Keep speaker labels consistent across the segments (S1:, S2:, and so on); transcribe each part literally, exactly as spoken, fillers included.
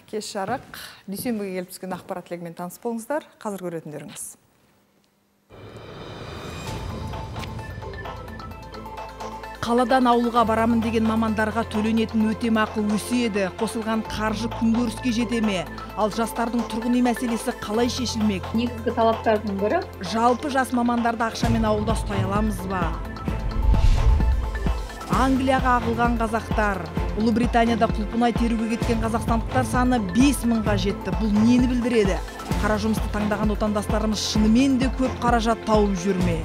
S1: кеш жарық. Дүйсенбіге келіп түскен ақпарат легімен таныс болыңыздар. Қазір көретіндеріңіз.
S2: Қаладан ауылға барамын деген мамандарға төленетін өтемақы өседі. Қосылған қаржы күнкөріске жете ме? Ал жастардың тұрғын үй мәселесі қалай шешілмек?
S3: Негізгі талаптардың бірі
S2: жалпы жас мамандарды ақшамен ауылда ұстай аламыз ба? Англияға ағылған қазақтар, Ұлыбританияда құлпынай теруге кеткен қазақстандықтар саны бес мыңға жетті. Бұл нені білдіреді? Қара жұмысты таңдаған отандастарымыз шынымен де көп қаражат тауып жүрме?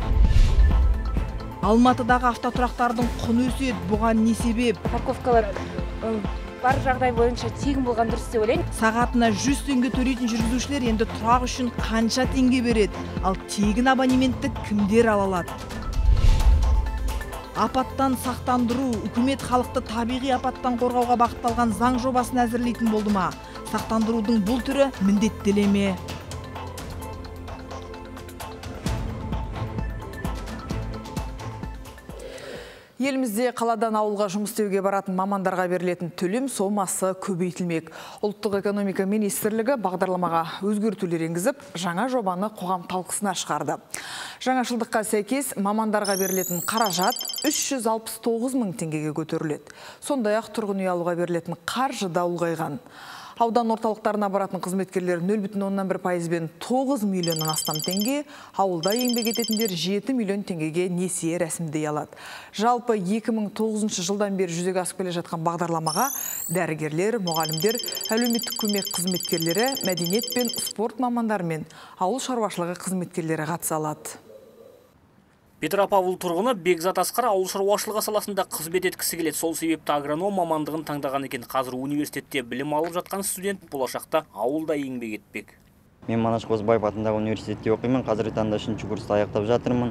S2: Алматыдағы автотұрақтардың құны өседі. Бұған не себеп?
S4: Парковкалар бар жағдай бойынша тегін болған дұрыс деп ойлаймын.
S2: Сағатына жүз теңге төлейтін жүргізушілер енді тұрақ үшін қанша теңге береді? Ал тегін абонементті кімдер ала алады? Апаттан сақтандыру, үкімет халықты табиғи апаттан қорғауға бағытталған заң жобасын әзірлейтін болды ма? Сақтандырудың бұл түрі міндеттеле ме?
S1: Елімізде қаладан ауылға жұмыс істеуге баратын мамандарға берілетін төлем сомасы көбейтілмек. Ұлттық экономика министрлігі бағдарламаға өзгертулер енгізіп, жаңа жобаны қоғам талқысына шығарды. Жаңашылдыққа сәйкес мамандарға берілетін қаражат үш жүз алпыс тоғыз мың теңгеге көтеріледі. Сондай-ақ тұрғын үй алуға берілетін қаржы да ұлғайған. Аудан орталықтарына баратын қызметкерлер нөл бүтін оннан бір пайызбен тоғыз миллионнан астам теңге, ауылда еңбек ететіндер жеті миллион теңгеге несие рәсімдей алады. Жалпы екі мың тоғызыншы жылдан бері жүзеге асып келе жатқан бағдарламаға дәрігерлер, мұғалімдер, әлеуметтік көмек қызметкерлері, мәдениет пен спорт мамандары мен ауыл шаруашылығы қызметкерлері қатыса алады.
S5: Петропавл тұрғыны Бекзат Асқар ауыл шаруашылығы саласында қызмет еткісі келеді. Сол себепті агроном мамандығын таңдаған екен. Қазір университетте білім алып жатқан студент болашақта ауылда еңбек етпек.
S6: Мен Манаш Қозыбаев атындағы университетте оқимын. Қазіргі таңда үшінші курсты аяқтап жатырмын.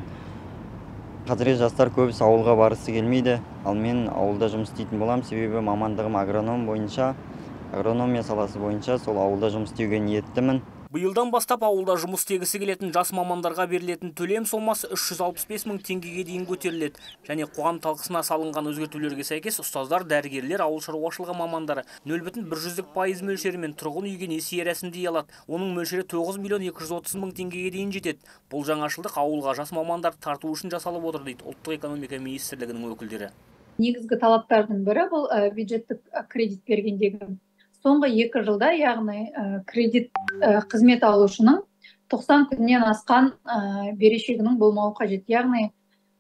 S6: Қазіргі жастар көбісі ауылға барысы келмейді. Ал мен ауылда жұмыс істейтін боламын. Себебі мамандығым агроном бойынша, агрономия саласы бойынша сол ауылда жұмыс істеуге ниеттімін.
S5: Биылдан бастап ауылда жұмыс істегісі келетін жас мамандарға берілетін төлем сомасы үш жүз алпыс бес мың теңгеге дейін көтеріледі. Және қоғам талқысына салынған өзгертулерге сәйкес ұстаздар, дәрігерлер, ауыл шаруашылығы мамандары нөл бүтін бір жүздік пайыз мөлшерімен тұрғын үйге несие рәсімдей алады. Оның мөлшері тоғыз миллион екі жүз отыз мың теңгеге дейін жетеді. Бұл жаңашылдық ауылға жас мамандар тарту үшін жасалып отыр дейді Ұлттық экономика министрлігінің өкілдері.
S3: Негізгі талаптардың бірі бұл бюджеттік кредит бергендегі соңғы екі жылда, яғни кредит қызмет алушының тоқсан күннен асқан берешегінің болмауы қажет. Яғни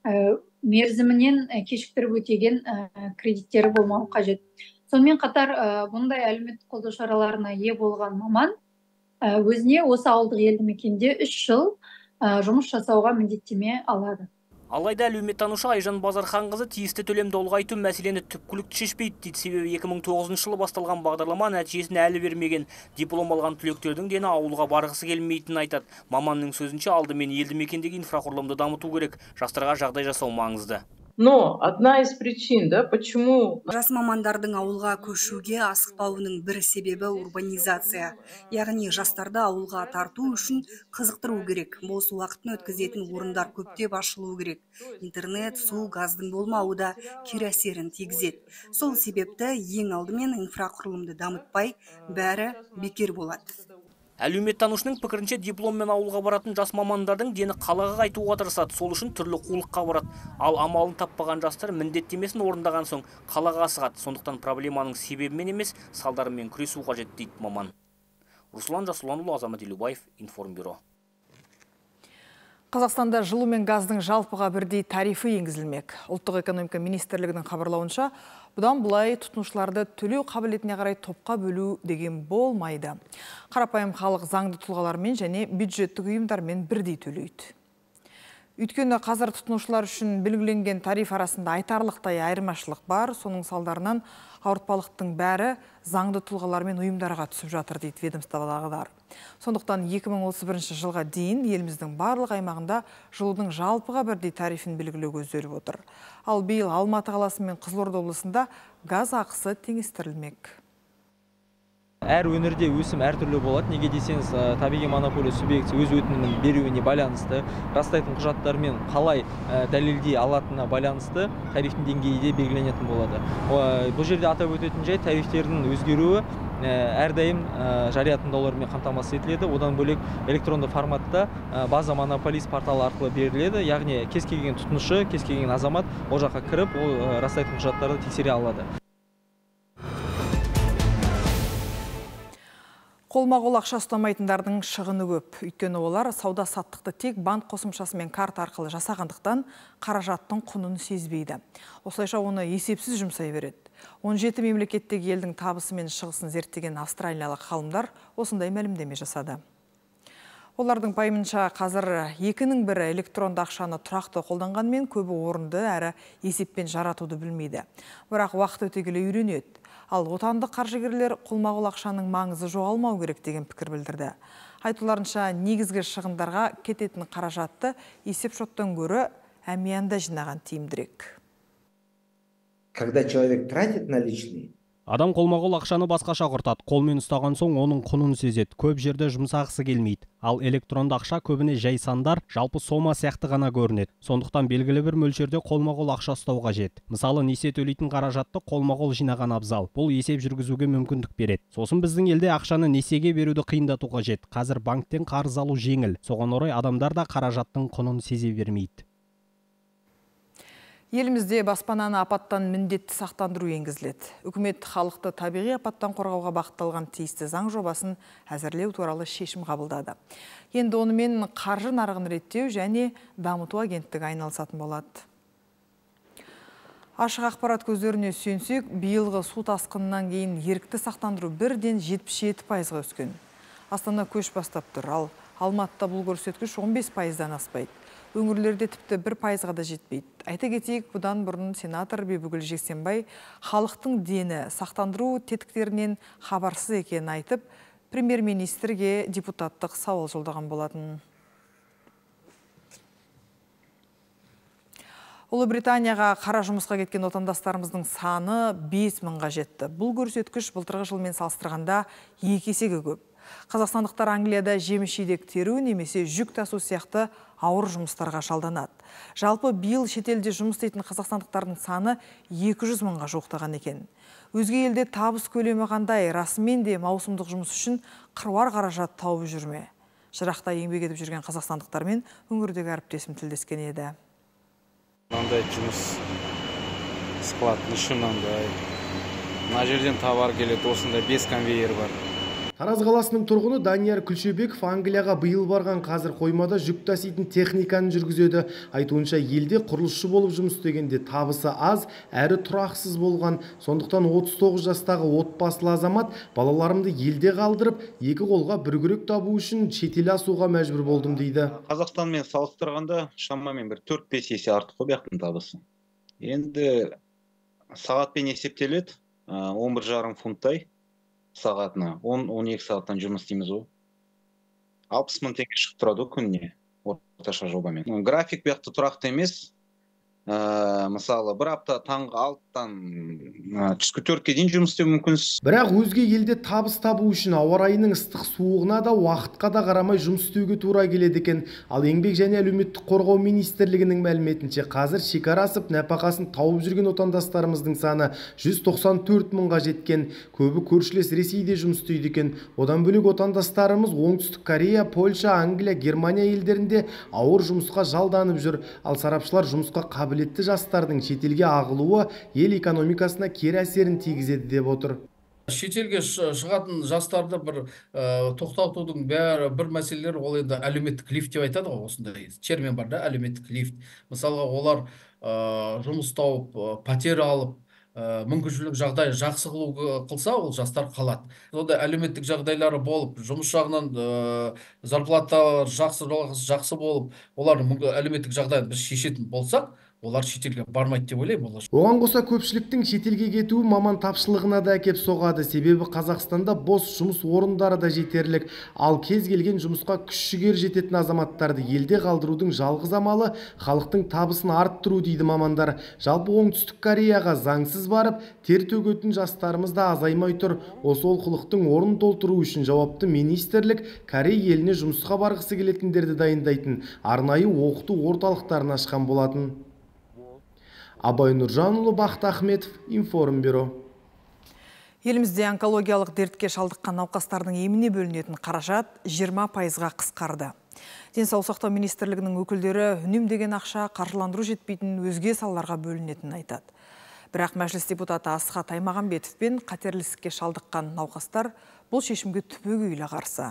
S3: мерзімінен кешіктіріп өтеген кредиттері болмауы қажет. Сонымен қатар бұндай әлеуметтік қолдау шараларына ие болған маман өзіне осы ауылдық елді мекенде үш жыл жұмыс жасауға міндеттеме алады.
S5: Алайда әлеуметтанушы Айжан Базарханқызы тиісті төлемді ұлғайту мәселені түпкілікті шешпейді дейді. Себебі екі мың тоғызыншы жылы басталған бағдарлама нәтижесін әлі бермеген. Диплом алған түлектердің дені ауылға барғысы келмейтінін айтады. Маманның сөзінше алдымен елді мекендегі инфрақұрылымды дамыту керек. Жастарға жағдай жасау маңызды.
S7: Но одна из причин, да, почему
S8: жас мамандардың ауылға көшуге асықпауының бір себебі урбанизация. Яғни жастарды ауылға тарту үшін қызықтыру керек. Бос уақытын өткізетін орындар көптеп ашылу керек. Интернет, су, газдың болмауы да кері әсерін тигізеді. Сол себепті ең алдымен инфрақұрылымды дамытпай, бәрі бекер болады.
S5: Әлеуметтанушының пікірінше дипломмен ауылға баратын жас мамандардың дені қалаға қайтуға тырысады. Сол үшін түрлі қулыққа барады. Ал амалын таппаған жастар міндеттемесін орындаған соң қалаға асығады. Сондықтан проблеманың себебімен емес, салдарымен күресу қажет дейді маман. Руслан Жасұланұлы, Азамат Елубаев, Информбюро.
S1: Қазақстанда жылу мен газдың жалпыға бірдей тарифы енгізілмек. Ұлттық экономика министрлігінің хабарлауынша, бұдан бұлай тұтынушыларды төлеу қабілетіне қарай топқа бөлу деген болмайды. Қарапайым халық заңды тұлғалармен және бюджеттік ұйымдармен бірдей төлейді. Өйткені қазір тұтынушылар үшін белгіленген тариф арасында айтарлықтай айырмашылық бар. Соның салдарынан ауыртпалықтың бәрі заңды тұлғалар мен ұйымдарға түсіп жатыр дейді ведомстводағылар. Сондықтан екі мың отыз бірінші жылға дейін еліміздің барлық аймағында жылудың жалпыға бірдей тарифін белгілеу көзделіп отыр. Ал биыл Алматы қаласы мен Қызылорда облысында газ ақысы теңестірілмек.
S9: Әр өңірде өсім әртүрлі болады. Неге десеңіз, табиғи монополия субъекті өз өтінімін беруіне байланысты, растайтын құжаттармен қалай дәлелдей алатынына байланысты тарифтің деңгейі де белгіленетін болады. Бұл жерде атап өтетін жай тарифтердің өзгеруі әрдайым жария тыңдаулармен қамтамасыз етіледі. Одан бөлек электронды форматта база монополист порталы арқылы беріледі. Яғни кез келген тұтынушы, кез келген азамат ол жаққа кіріп, ол растайтын құжаттарды тексере алады.
S1: Қолма-қол ақша ұстамайтындардың шығыны көп. Өйткені олар сауда-саттықты тек банк қосымшасы мен карта арқылы жасағандықтан қаражаттың құнын сезбейді. Осылайша оны есепсіз жұмсай береді. он жеті мемлекеттегі елдің табысы мен шығысын зерттеген австралиялық ғалымдар осындай мәлімдеме жасады. Олардың пайымынша қазір екінің бірі электронды ақшаны тұрақты қолданғанмен көбі орынды әрі есеппен жаратуды білмейді. Бірақ уақыт өте келе үйренеді. Ал отандық қаржыгерлер қолма-қол ақшаның маңызы жоғалмау керек деген пікір білдірді. Айтуларынша негізгі шығындарға кететін қаражатты есеп шоттан гөрі әмиянда жинаған тиімдірек.
S10: Когда человек тратит наличные,
S11: адам қолма-қол ақшаны басқаша құртады. Қолмен ұстаған соң оның құнын сезеді. Көп жерде жұмсағысы келмейді. Ал электронды ақша көбіне жай сандар, жалпы сома сияқты ғана көрінеді. Сондықтан белгілі бір мөлшерде қолма-қол ақша ұстау қажет. Мысалы, несие төлейтін қаражатты қолма-қол жинаған абзал. Бұл есеп жүргізуге мүмкіндік береді. Сосын біздің елде ақшаны несиеге беруді қиындату қажет. Қазір банктен қарыз алу жеңіл. Соған орай адамдар да қаражаттың құнын сезе бермейді.
S1: Елімізде баспананы апаттан міндетті сақтандыру енгізіледі. Үкімет халықты табиғи апаттан қорғауға бағытталған тиісті заң жобасын әзірлеу туралы шешім қабылдады. Енді онымен қаржы нарығын реттеу және дамыту агенттігі айналысатын болады. Ашық ақпарат көздеріне сүйенсек, биылғы су тасқынынан кейін ерікті сақтандыру бірден жетпіс жеті пайызға өскен. Астана көш бастап тұр, ал Алматыда бұл көрсеткіш он бес пайыздан аспайды. Өңірлерде тіпті бір пайызға да жетпейді. Айта кетейік, бұдан бұрын сенатор Бибігүл Жексенбай халықтың дені сақтандыру тетіктерінен хабарсыз екенін айтып, премьер-министрге депутаттық сауал жолдаған болатын. Ұлыбританияға қара жұмысқа кеткен отандастарымыздың саны бес мыңға жетті. Бұл көрсеткіш былтырғы жылмен салыстырғанда екі есеге көп. Қазақстандықтар Англияда жеміс-жидек теру немесе жүк тасу сияқты ауыр жұмыстарға шалданады. Жалпы биыл шетелде жұмыс істейтін қазақстандықтардың саны екі жүз мыңға жуықтаған екен. Өзге елде табыс көлемі қандай, расымен де маусымдық жұмыс үшін қыруар қаражат тауып жүрме. Жырақта еңбек етіп жүрген қазақстандықтармен өңірдегі әріптесім тілдескен еді.
S12: Мынандай жұмыс склад нышынандай. Мына жерден товар келеді, осында бес конвейер бар.
S13: Тараз қаласының тұрғыны Данияр Күлшебеков Англияға биыл барған, қазір қоймада жүк таситын техниканы жүргізеді. Айтуынша елде құрылысшы болып жұмыс істегенде табысы аз, әрі тұрақсыз болған. Сондықтан отыз тоғыз жастағы отбасылы азамат балаларымды елде қалдырып, екі қолға бір күрек табу үшін шетел асуға мәжбүр болдым дейді.
S14: Қазақстанмен салыстырғанда шамамен бір төрт бес есе артық қой бұяқтың табысы. Енді сағатпен есептеледі, он бір жарым фунттай. Сағатына он екі сағаттан жұмыс істейміз ғой. алпыс мың теңге шығып тұрады күніне орташа жобамен. График бұяқты тұрақты емес. Мысалы, бір апта таңғы алтыдан түскі төртке дейін жұмыс істеу мүмкінсіз.
S13: Бірақ өзге елде табыс табу үшін ауа райының ыстық суығына да уақытқа да қарамай жұмыс істеуге тура келеді екен. Ал еңбек және әлеуметтік қорғау министрлігінің мәліметінше қазір шекара асып нәпақасын тауып жүрген отандастарымыздың саны жүз тоқсан төрт мыңға жеткен. Көбі көршілес Ресейде жұмыс істейді екен. Одан бөлек отандастарымыз Оңтүстік Корея, Польша, Англия, Германия елдерінде ауыр жұмысқа жалданып жүр. Ал сарапшылар жұмысқа қабілетті жастардың шетелге ағылуы ел экономикасына кері әсерін тигізеді деп отыр.
S15: Шетелге шығатын жастарды бір тоқтатудың бәрі бір мәселелер, ол енді әлеуметтік лифт деп айтады ғой, осындай термин бар да, әлеуметтік лифт. Мысалға, олар жұмыс тауып, пәтер алып, мүмкіншілік жағдай жақсы қылу қылса, ол жастар қалады. Сонда әлеуметтік жағдайлары болып, жұмыс жағынан зарплата жақсы жақсы болып, олардың әлеуметтік жағдайын біз шешетін болсақ, олар шетелге бармайды деп ойлаймын.
S13: Оған қоса көпшіліктің шетелге кетуі маман тапшылығына да әкеп соғады. Себебі Қазақстанда бос жұмыс орындары да жетерлік. Ал кез келген жұмысқа күш жігер жететін азаматтарды елде қалдырудың жалғыз амалы халықтың табысын арттыру дейді мамандар. Жалпы Оңтүстік Кореяға заңсыз барып, тер төгетін жастарымыз да азаймай тұр. Осы олқылықтың орнын толтыру үшін жауапты министрлік Корей еліне жұмысқа барғысы келетіндерді дайындайтын арнайы оқыту орталықтарын ашқан болатын. Абай Нұржанұлы, Бақыт Ахметов, Информбюро.
S1: Елімізде онкологиялық дертке шалдыққан науқастардың еміне бөлінетін қаражат жиырма пайызға қысқарды. Денсаулық сақтау министрлігінің өкілдері үнемдеген ақша қаржыландыру жетпейтін өзге салаларға бөлінетінін айтады. Бірақ мәжіліс депутаты Асхат Аймағамбетов пен қатерлі ісікке шалдыққан науқастар бұл шешімге түбегейлі қарсы.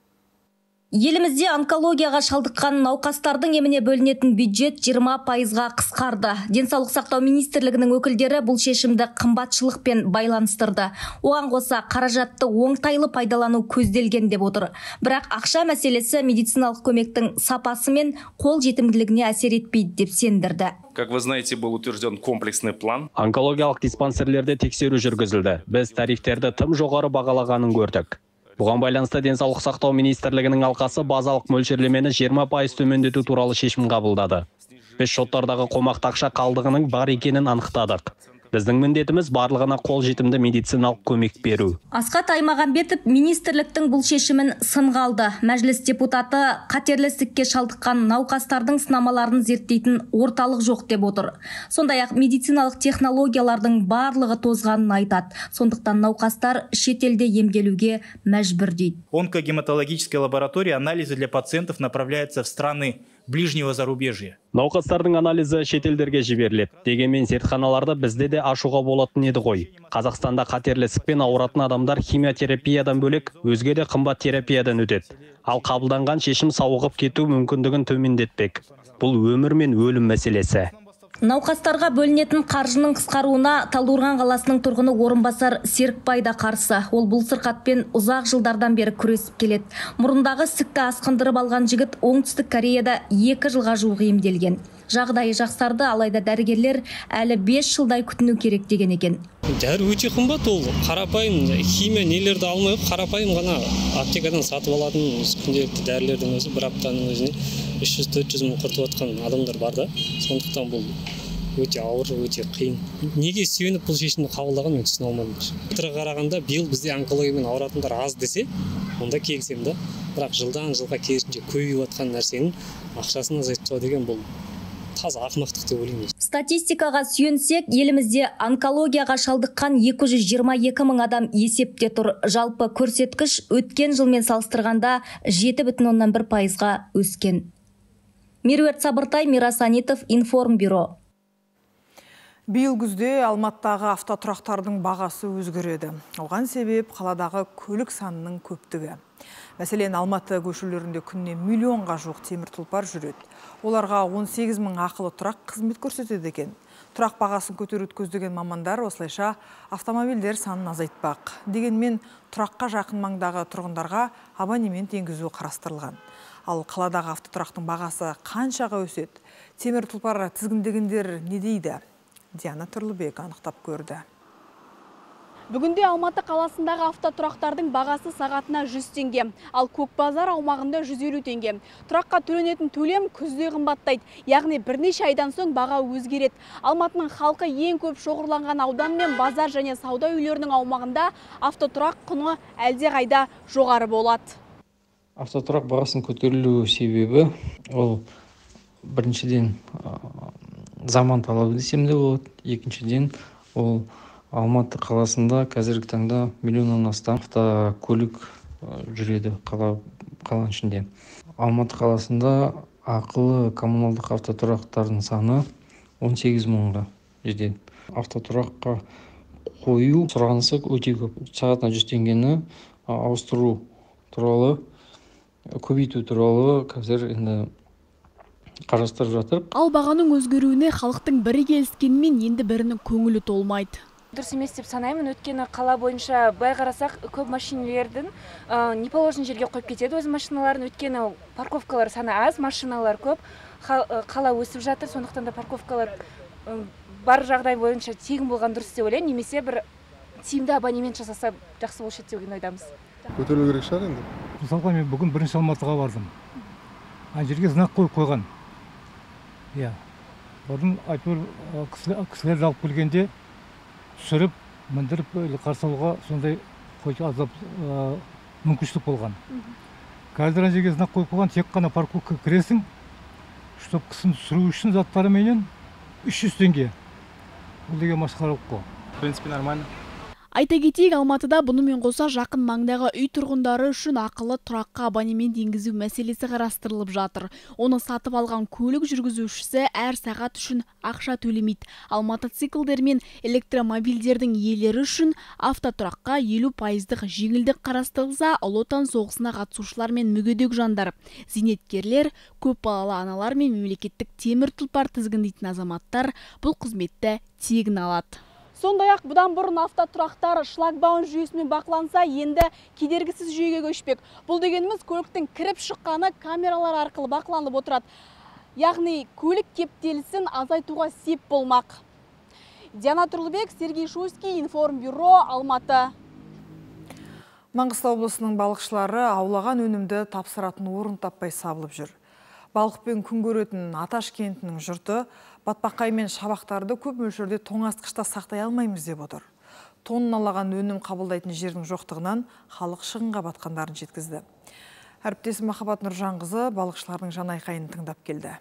S16: Елімізде онкологияға шалдыққан науқастардың еміне бөлінетін бюджет жиырма пайызға қысқарды. Денсаулық сақтау министрлігінің өкілдері бұл шешімді қымбатшылықпен байланыстырды. Оған қоса қаражатты оңтайлы пайдалану көзделген деп отыр. Бірақ ақша мәселесі медициналық көмектің сапасы мен қол жетімділігіне әсер етпейді деп сендірді.
S17: Как вы знаете, был утвержден комплексный план.
S11: Онкологиялық диспансерлерде тексеру жүргізілді. Біз тарифтерді тым жоғары бағалағанын көрдік. Бұған байланысты денсаулық сақтау министрлігінің алқасы базалық мөлшерлемені жиырма пайыз төмендету туралы шешім қабылдады. Біз шоттардағы қомақты ақша қалдығының бар екенін анықтадық. Біздің міндетіміз барлығына қол жетімді медициналық көмек беру.
S16: Асхат Аймағамбетов министрліктің бұл шешімін сынға алды. Мәжіліс депутаты қатерлі ісікке шалдыққан науқастардың сынамаларын зерттейтін орталық жоқ деп отыр. Сондай-ақ медициналық технологиялардың барлығы тозғанын айтады. Сондықтан науқастар шетелде емделуге мәжбүр дейді.
S18: Онкогематологическая лаборатория анализы для пациентов направляется в страны ближнего зарубежья.
S11: Науқастардың анализі шетелдерге жіберіледі. Дегенмен зертханаларды бізде де ашуға болатын еді ғой. Қазақстанда қатерлі ісікпен ауыратын адамдар химиотерапиядан бөлек өзге де қымбат терапиядан өтеді. Ал қабылданған шешім сауығып кету мүмкіндігін төмендетпек. Бұл өмір мен өлім мәселесі.
S16: Науқастарға бөлінетін қаржының қысқаруына Талдықорған қаласының тұрғыны орынбасар Серікбай да қарсы. Ол бұл сырқатпен ұзақ жылдардан бері күресіп келеді. Мұрындағы ісікті асқындырып алған жігіт Оңтүстік Кореяда екі жылға жуық емделген. Жағдайы жақсарды, алайда дәрігерлер әлі бес жылдай күтіну керек деген екен.
S19: Дәрі өте қымбат, ол қарапайым химия нелерді алмай, қарапайым ғана аптекадан сатып алатын күнделікті дәрілердің өзі бір аптаның өзіне үш жүз төрт жүз мың құртып отқан адамдар бар да. Сондықтан бұл өте ауыр, өте қиын. Неге сүйеніп бұл шешімді қабылдаған мен түсіне алмадым. Былтырға қарағанда биыл бізде онкологиямен ауыратындар аз десе, онда келісемін да. Бірақ жылдан жылға керісінше көбейіп жатқан нәрсенің ақшасын азайтпау деген бұл таза ақымақтық деп ойлаймын.
S16: Статистикаға сүйенсек, елімізде онкологияға шалдыққан екі жүз жиырма екі мың адам есепте тұр. Жалпы көрсеткіш өткен жылмен салыстырғанда жеті бүтін оннан бір пайызға өскен. Меруерт Сабыртай, Мирас Анитов, Информбюро.
S1: Биыл күзде Алматыдағы автотұрақтардың бағасы өзгереді. Оған себеп қаладағы көлік санының көптігі. Мәселен, Алматы көшелерінде күніне миллионға жуық темір тұлпар жүреді. Оларға он сегіз мың ақылы тұрақ қызмет көрсетеді екен. Тұрақ бағасын көтеруді көздеген мамандар осылайша автомобильдер санын азайтпақ. Дегенмен тұраққа жақын маңдағы тұрғындарға абонемент енгізу қарастырылған. Ал қаладағы автотұрақтың бағасы қаншаға өседі? Темір тұлпар тізгіндегендер не дейді? Диана Тұрлыбек анықтап көрді.
S20: Бүгінде Алматы қаласындағы автотұрақтардың бағасы сағатына жүз теңге, ал Көкбазар аумағында жүз елу теңге. Тұраққа төленетін төлем күзде қымбаттайды, яғни бірнеше айдан соң баға өзгереді. Алматының халқы ең көп шоғырланған аудан мен базар және сауда үйлерінің аумағында автотұрақ құны әлде қайда жоғары болады.
S9: Автотұрақ бағасын көтерілу себебі ол біріншіден заман талабы десем де болады. Екіншіден ол Алматы қаласында қазіргі таңда миллионнан астам автокөлік жүреді қаланың ішінде. Алматы қаласында ақылы коммуналдық автотұрақтардың саны он сегіз мыңға жетеді. Автотұраққа қою сұранысы өте көп. Сағатына жүз теңгені ауыстыру туралы, көбейту туралы қазір енді қарастырып жатыр.
S20: Ал бағаның өзгеруіне халықтың бірі келіскенмен енді бірінің көңілі толмайды.
S4: Дұрыс емес деп санаймын, өткені қала бойынша былай қарасақ көп машинелердің не положен жерге қойып кетеді өз машиналарын, өткені парковкалар саны аз, машиналар көп. қала өсіп жатыр, сондықтан да парковкалар бар жағдай бойынша тегін болған дұрыс деп ойлаймын, немесе бір тиімді абонемент жасаса жақсы болушы еді деген ойдамыз.
S21: Көтерілу керек шығар енді.
S22: Мысалға мен бүгін бірінші Алматыға бардым. Ана жерге знак қойып қойған. Иә. Орын айтыр кісілерді алып келгенде түсіріп, міндіріп қарсы алуға сондай қойшы азап мүмкіншілік болған. Қазір ана жерге знак қойып қойған, тек қана парковка кіресің, штопкасын түсіру үшін заттарыменен үш жүз теңге. Бұл деген масқаралық қой.
S21: В принципе, нормально.
S20: Айта кетейік, Алматыда бұнымен қоса жақын маңдағы үй тұрғындары үшін ақылы тұраққа абонемент енгізу мәселесі қарастырылып жатыр. Оны сатып алған көлік жүргізушісі әр сағат үшін ақша төлемейді. Ал мотоциклдер мен электромобильдердің иелері үшін автотұраққа елу пайыздық жеңілдік қарастырылса, Ұлы Отан соғысына қатысушылар мен мүгедек жандар, зейнеткерлер, көп балалы аналар мен мемлекеттік темір тұлпар тізгіндейтін азаматтар бұл қызметті тегін алады. Сондай-ақ бұдан бұрын автотұрақтар шлагбаун жүйесімен бақыланса, енді кедергісіз жүйеге көшпек. Бұл дегеніміз көліктің кіріп шыққаны камералар арқылы бақыланып отырады. Яғни көлік кептелісін азайтуға сеп болмақ. Диана Тұрлыбек, Сергей Шуйский, Информбюро, Алматы.
S1: Маңғыстау облысының балықшылары аулаған өнімді тапсыратын орын таппай сабылып жүр. Балықпен күн көретін Аташ кентінің жұрты батпақай мен шабақтарды көп мөлшерде тоңазытқышта сақтай алмаймыз деп отыр. Тонналаған өнім қабылдайтын жердің жоқтығынан халық шығынға батқандарын жеткізді. Әріптесім Махаббат Нұржанқызы балықшылардың жанайқайын тыңдап келді.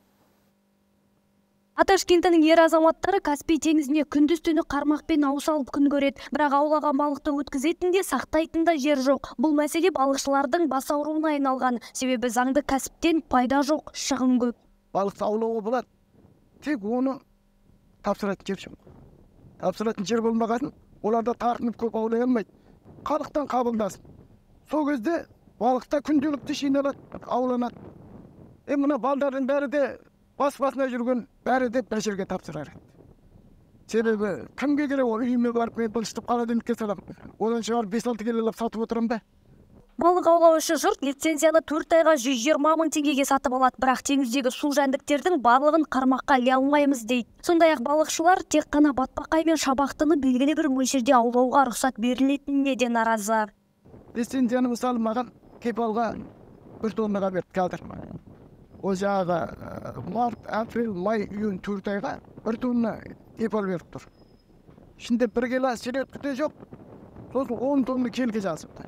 S23: Аташ кентінің ер азаматтары Каспий теңізіне күндіз-түні қармақпен ауыз алып күн көреді. Бірақ аулаған балықты өткізетін де сақтайтын да жер жоқ. Бұл мәселе балықшылардың бас ауруына айналған. Себебі заңды кәсіптен пайда жоқ, шығын көп.
S24: Балықты аулауға болады. Тек оны тапсыратын жер жоқ. Тапсыратын жер болмаған, оларда тартынып көп аулай алмайды. Халықтан қабылдасын. Сол кезде балықта күнделікті жиналады, ауланады. Е мына балдардың бәрі де бас-басына жүрген бәрі де бір жерге тапсырар. Себебі кімге керек ол үйіме барып мен былшытып қаладенікке салам. Одан шығар бес алты келелеп сатып отырам ба?
S23: Балық аулау үшін жұрт лицензияны төрт айға жүз жиырма мың теңгеге сатып алады, бірақ теңіздегі су жәндіктердің барлығын қармаққа іле алмаймыз дейді. Сондай-ақ балықшылар тек қана батпақай мен шабақтыны белгілі бір мөлшерде аулауға рұқсат берілетініне де наразы.
S24: Лицензияны мысалы маған кепалға бір тоннаға берді қазір. Ол жағы март, апрель, май, июнь төрт айға бір тонна кепал беріп тұр. Şimdi бір келі сиретті де жоқ, сосын он тонна келге жазыпты.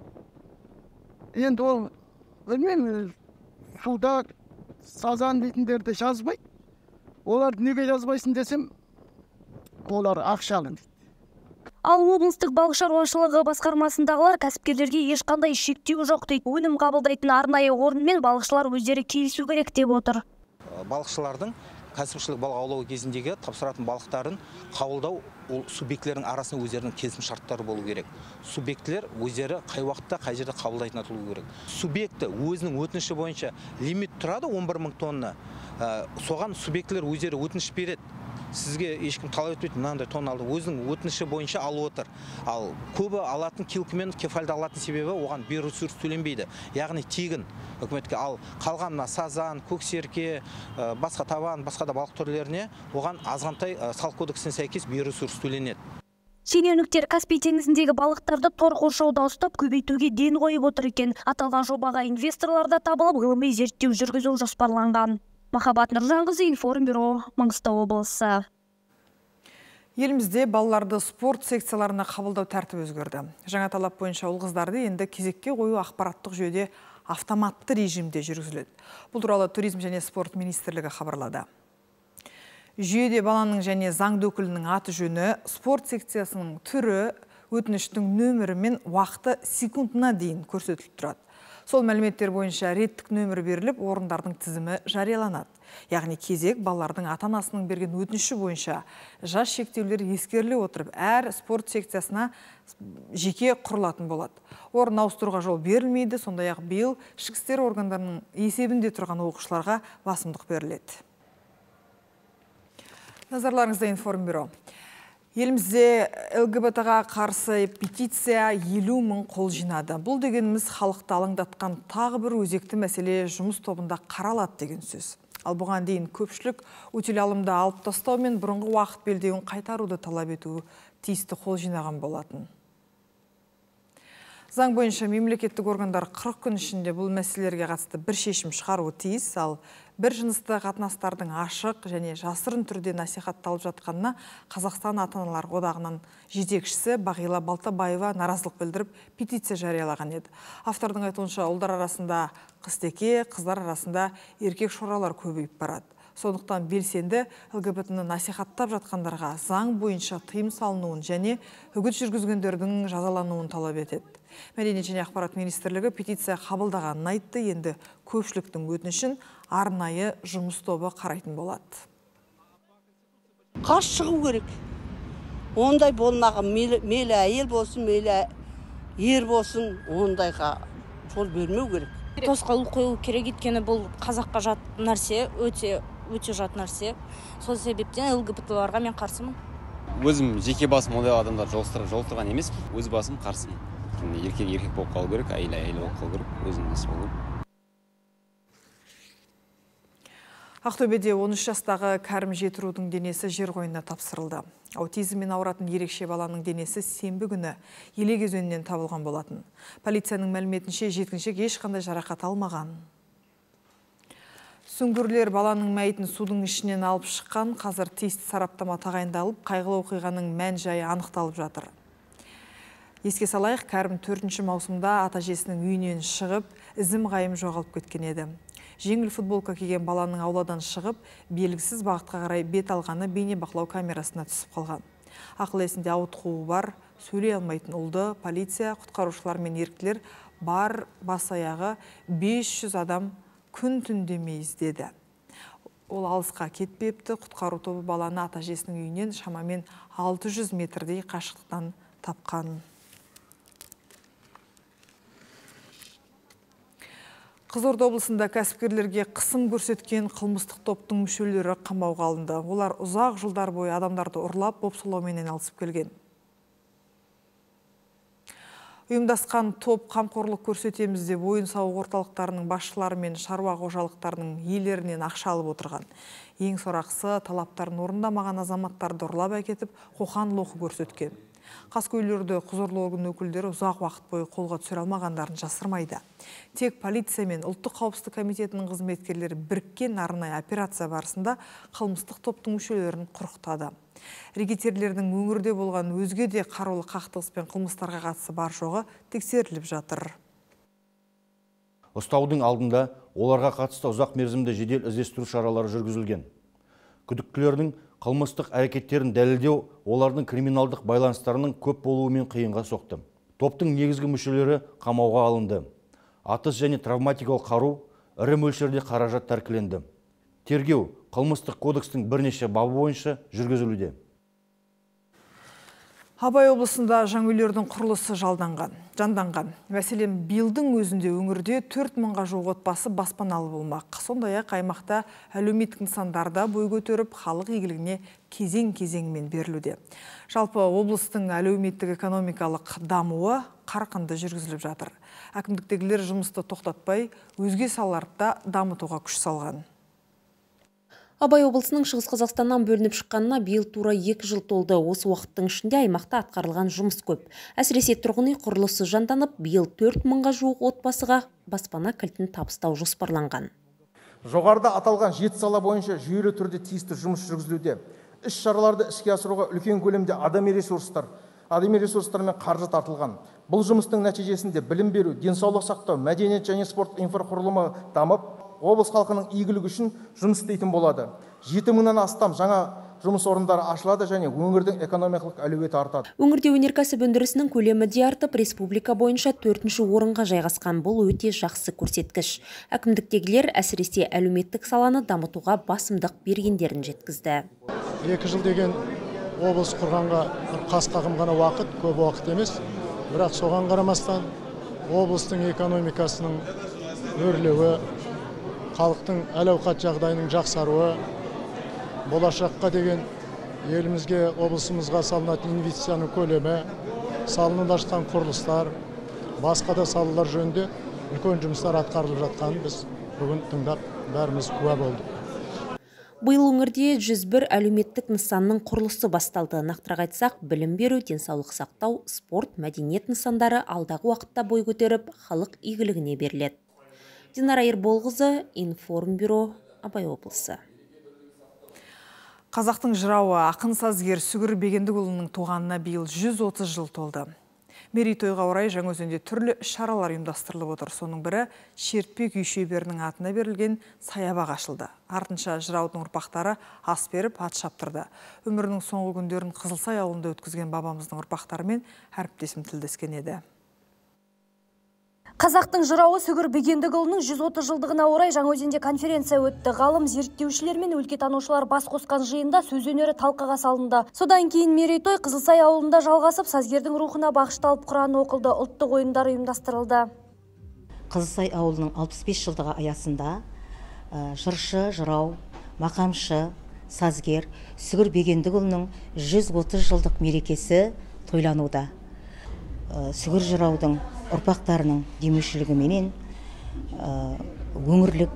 S24: Енді ол, білмеймін, суда сазан дейтіндерді жазбайды. Олар неге жазбайсын десем, олар ақшалы дейді.
S23: Ал облыстық балық шаруашылығы басқармасындағылар кәсіпкерлерге ешқандай шектеу жоқ дейді. Өнім қабылдайтын арнайы орынмен балықшылар өздері келісу керек деп отыр.
S25: Балықшылардың кәсіпшілік балық аулау кезіндегі тапсыратын балықтарын қабылдау ол субъектілердің арасында өздерінің келісім шарттары болу керек. Субъектілер өздері қай уақытта қай жерде қабылдайтын атылу керек. Субъекті өзінің өтініші бойынша лимит тұрады он бір мың тонна. Соған субъектілер өздері өтініш береді. Сізге ешкім талап етпейді, мынандай тонна алды. Өзінің өтініші бойынша алып отыр. Ал көбі алатын килкімен кефальды алатын себебі оған биоресурс төленбейді. Яғни тегін үкіметке. Ал қалған мына сазан, көксерке, басқа табан, басқа да балық түрлеріне оған азғантай салық кодексіне сәйкес биоресурс төленеді.
S23: Шенеуніктер Каспий теңізіндегі балықтарды тор қоршауда ұстап көбейтуге ден қойып отыр екен. Аталған жобаға инвесторлар да табылып, ғылыми зерттеу жүргізу жоспарланған. Махаббат Нұржанқызы, Информбюро, Маңғыстау облысы.
S1: Елімізде балаларды спорт секцияларына қабылдау тәртібі өзгерді. Жаңа талап бойынша ұл қыздарды енді кезекке қою ақпараттық жүйеде автоматты режимде жүргізіледі. Бұл туралы туризм және спорт министрлігі хабарлады. Жүйеде баланың және заңды өкілінің аты жөні, спорт секциясының түрі, өтініштің нөмірі мен уақыты секундына дейін көрсетіліп тұрады. Сол мәліметтер бойынша реттік нөмір беріліп, орындардың тізімі жарияланады. Яғни кезек балалардың ата-анасының берген өтініші бойынша жас шектеулер ескеріле отырып, әр спорт секциясына жеке құрылатын болады. Орын ауыстыруға жол берілмейді, сондай-ақ биыл ішкі істер органдарының есебінде тұрған оқушыларға басымдық беріледі. Назарларыңызда Информбюро. Елімізде ЛГБТ-ға қарсы петиция елу мың қол жинады. Бұл дегеніміз халықты алаңдатқан тағы бір өзекті мәселе жұмыс тобында қаралады деген сөз. Ал бұған дейін көпшілік өтел алымды алып тастау мен бұрынғы уақыт белдеуін қайтаруды талап етуі тиісті қол жинаған болатын. Заң бойынша мемлекеттік органдар қырық күн ішінде бұл мәселелерге қатысты бір шешім шығаруы тиіс, ал бір жынысты қатынастардың ашық және жасырын түрде насихатталып жатқанына Қазақстан ата-аналар одағының жетекшісі Бағила Балтабаева наразылық білдіріп петиция жариялаған еді. Автордың айтуынша ұлдар арасында қыз-теке, қыздар арасында еркек шоралар көбейіп барады. Сондықтан белсенді ЛГБТ-ні насихаттап жатқандарға заң бойынша тыйым салынуын және үгіт жүргізгендердің жазалануын талап етеді. Мәдениет және ақпарат министрлігі петиция қабылдағанын айтты, енді көпшіліктің өтінішін арнайы жұмыс тобы қарайтын болады.
S2: Қаш шығу керек. Ондай болмаған, мейлі әйел болсын, мейлі ер болсын, ондайға жол бермеу керек.
S3: Тосқауыл қою керек, еткені бұл қазаққа жат нәрсе, өте өте жат нәрсе. Сол себептен ЛГБТ-ларға мен қарсымын.
S6: Өзім жеке басым ондай адамдар жолықтырған емес, өз басым қарсымын. Еркек еркек болып қалу керек, әйел әйел болып қалу керек, өзінің несі болу.
S1: Ақтөбеде он үш жастағы Кәрім Жетірудің денесі жер қойнына тапсырылды. Аутизммен ауыратын ерекше баланың денесі сенбі күні Елек өзенінен табылған болатын. Полицияның мәліметінше жеткіншек ешқандай жарақат алмаған. Сүңгірлер баланың мәйітін судың ішінен алып шыққан, қазір тиісті сараптама тағайындалып, қайғылы оқиғаның мән жайы анықталып жатыр. Еске салайық, Кәрім төртінші маусымда ата-әжесінің үйінен шығып, ізім қайым жоғалып кеткен еді. Жеңіл футболка киген баланың ауладан шығып, белгісіз бағытқа қарай бет алғаны бейне бақылау камерасына түсіп қалған. Ақыл есінде ауытқуы бар, сөйлей алмайтын ұлды полиция, құтқарушылар мен еріктілер бар бас аяғы бес жүз адам күн түн демей іздеді. Ол алысқа кетпепті, құтқару тобы баланы ата-әжесінің үйінен шамамен алты жүз метрдей қашықтықтан тапқан. Қызылорда облысында кәсіпкерлерге қысым көрсеткен қылмыстық топтың мүшелері қамауға алынды. Олар ұзақ жылдар бойы адамдарды ұрлап, бопсалаумен айналысып келген. Ұйымдасқан топ қамқорлық көрсетеміз деп ойын сауық орталықтарының басшылары мен шаруа қожалықтарының иелерінен ақша алып отырған. Ең сорақысы, талаптарын орындамаған азаматтарды ұрлап әкетіп, қоқан-лоқы көрсеткен. Қаскөйлерді құзырлы орган өкілдері ұзақ уақыт бойы қолға түсіре алмағандарын жасырмайды. Тек полиция мен ұлттық қауіпсіздік комитетінің қызметкерлері біріккен арнайы операция барысында қылмыстық топтың мүшелерін құрықтады. Рекетерлердің өңірде болған өзге де қарулы қақтығыс пен қылмыстарға қатысы бар жоғы тексеріліп жатыр.
S7: Ұстаудың алдында оларға қатысты ұзақ мерзімді жедел іздестіру шаралары жүргізілген. Күдіктілердің қылмыстық әрекеттерін дәлелдеу олардың криминалдық байланыстарының көп болуымен қиынға соқты. Топтың негізгі мүшелері қамауға алынды. Атыс және травматикалық қару, ірі мөлшерде қаражат тәркіленді. Тергеу қылмыстық кодекстің бірнеше бабы бойынша жүргізілуде.
S1: Абай облысында жаңа үйлердің құрылысы жалданған, жанданған. Мәселен, биылдың өзінде өңірде төрт мыңға жуық отбасы баспаналы болмақ. Сондай-ақ аймақта әлеуметтік нысандарда бой көтеріп, халық игілігіне кезең-кезеңмен берілуде. Жалпы облыстың әлеуметтік экономикалық дамуы қарқынды жүргізіліп жатыр. Әкімдіктегілер жұмысты тоқтатпай, өзге салаларда дамытуға күш салған.
S8: Абай облысының Шығыс Қазақстаннан бөлініп шыққанына биыл тура екі жыл толды. Осы уақыттың ішінде аймақта атқарылған жұмыс көп. Әсіресе тұрғын үй құрылысы жанданып, биыл төрт мыңға жуық отбасыға баспана кілтін табыстау жоспарланған.
S26: Жоғарыда аталған жеті сала бойынша жүйелі түрде тиісті жұмыс жүргізілуде. Іс шараларды іске асыруға үлкен көлемде адами ресурстар, адами ресурстар мен қаржы тартылған. Бұл жұмыстың нәтижесінде білім беру, денсаулық сақтау, мәдениет және спорт инфрақұрылымы дамып, облыс халқының игілігі үшін жұмыс істейтін болады. жеті мыңнан астам жаңа жұмыс орындары ашылады және өңірдің экономикалық әлеуеті артады.
S8: Өңірде өнеркәсіп өндірісінің көлемі де артып, республика бойынша төртінші орынға жайғасқан. Бұл өте жақсы көрсеткіш. Әкімдіктегілер әсіресе әлеуметтік саланы дамытуға басымдық бергендерін жеткізді.
S21: Екі жыл деген облыс құрғанға қас қағым ғана уақыт, көп уақыт емес. Бірақ соған қарамастан облыстың экономикасының өрлеуі, халықтың әл-ауқат жағдайының жақсаруы, болашаққа деген елімізге, облысымызға салынатын инвестицияның көлемі, салынып жатқан құрылыстар, басқа да салалар жөнінде үлкен жұмыстар атқарылып жатқанын біз бүгін тыңдап бәріміз куә болдық.
S8: Биыл өңірде жүз бір әлеуметтік нысанның құрылысы басталды. Нақтырақ айтсақ, білім беру, денсаулық сақтау, спорт, мәдениет нысандары алдағы уақытта бой көтеріп, халық игілігіне беріледі. Динара Ерболқызы, Информбюро, Абай облысы.
S1: Қазақтың жырауы ақын сазгер Сүгір Бегендікұлының туғанына биыл жүз отыз жыл толды. Мерейтойға орай Жаңаөзенде түрлі шаралар ұйымдастырылып отыр. Соның бірі Шертпе күй шеберінің атына берілген саябақ ашылды. Артынша жыраудың ұрпақтары ас беріп, ат шаптырды. Өмірінің соңғы күндерін Қызылсай ауылында өткізген бабамыздың ұрпақтарымен әріптесім тілдескен еді.
S23: Қазақтың жырауы Сүгір Бегендікұлының жүз отыз жылдығына орай Жаңаөзенде конференция өтті. Ғалым, зерттеушілер мен өлкетанушылар бас қосқан жиында сөз өнері талқыға салынды. Содан кейін мерейтой Қызылсай ауылында жалғасып, сазгердің рухына бағышталып Құран оқылды, ұлттық ойындар ұйымдастырылды.
S5: Қызылсай ауылының алпыс бес жылдығы аясында жыршы, жырау, мақамшы, сазгер Сүгір Бегендікұлының жүз отыз жылдық мерекесі тойлануда. Сүгір жыраудың ұрпақтарының демеушілігіменен өңірлік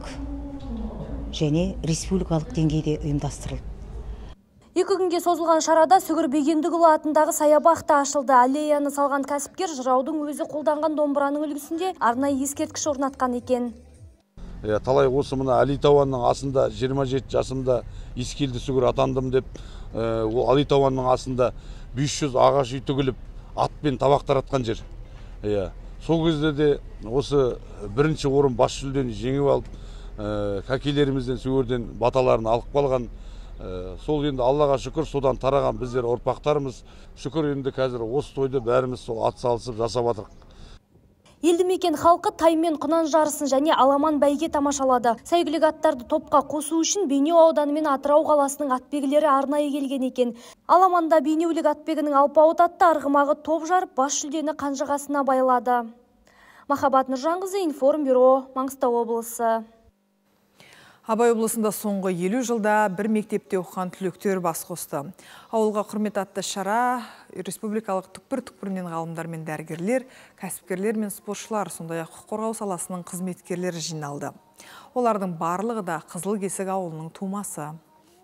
S5: және республикалық деңгейде ұйымдастырылды.
S23: Екі күнге созылған шарада Сүгір Бегендікұлы атындағы саябақ та ашылды. Аллеяны салған кәсіпкер жыраудың өзі қолданған домбыраның үлгісінде арнайы ескерткіш орнатқан екен.
S10: Талай осы мына Алитауанның асында жиырма жеті жасымда Ескелді Сүгір атандым деп, ол Алитауанның асында бес жүз ағаш үй тігіліп, атпен табақ таратқан жер. Сол кезде де осы бірінші орын бас жүлдені жеңіп алып, кәкелерімізден Сүгірден баталарын алып қалған. Сол енді Аллаға шүкір, содан тараған біздер ұрпақтарымыз. Шүкір енді қазір осы тойды бәріміз сол ат салысып жасап жатырық.
S23: Елді мекен халқы тай мен құнан жарысын және аламан бәйге тамашалады. Сәйгілік аттарды топқа қосу үшін Бейнеу ауданы мен Атырау қаласының атбегілері арнайы келген екен. Аламанда Бейнеулік атбегінің алпауыт атты арғымағы топ жарып, бас жүлдені қанжығасына байлады. Махаббат Нұржанқызы, Информбюро, Маңғыстау облысы.
S1: Абай облысында соңғы елу жылда бір мектепте оқыған түлектер бас қосты. Ауылға құрмет атты шара республикалық түкпір-түкпірінен ғалымдар мен дәрігерлер, кәсіпкерлер мен спортшылар, сондай-ақ құқық қорғау саласының қызметкерлері жиналды. Олардың барлығы да Қызыл Кесік ауылының тумасы.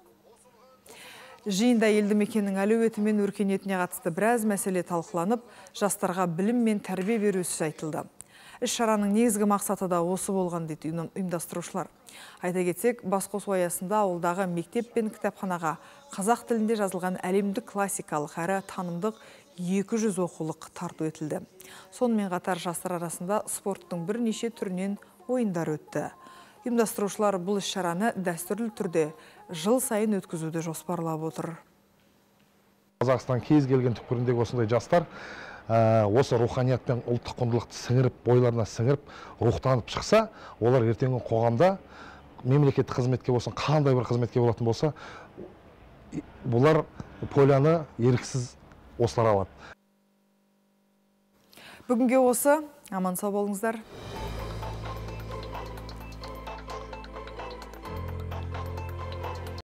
S1: Жиында елді мекеннің әлеуеті мен өркениетіне қатысты біраз мәселе талқыланып, жастарға білім мен тәрбие беру ісі айтылды. Іс шараның негізгі мақсаты да осы болған дейді ұйымдастырушылар. Айта кетсек, басқосу аясында ауылдағы мектеп пен кітапханаға қазақ тілінде жазылған әлемдік классикалық әрі танымдық екі жүз оқулық тарту етілді. Сонымен қатар жастар арасында спорттың бірнеше түрінен ойындар өтті. Ұйымдастырушылар бұл іс шараны дәстүрлі түрде жыл сайын өткізуді жоспарлап отыр.
S12: Қазақстан кез келген түкпіріндегі осындай жастар осы руханият пен ұлттық құндылықты сіңіріп, бойларына сіңіріп, рухтанып шықса, олар ертеңгі қоғамда мемлекеттік қызметке болсын, қандай бір қызметке болатын болса, бұлар поляны еріксіз осылар алады.
S1: Бүгінге осы, аман сау болыңыздар.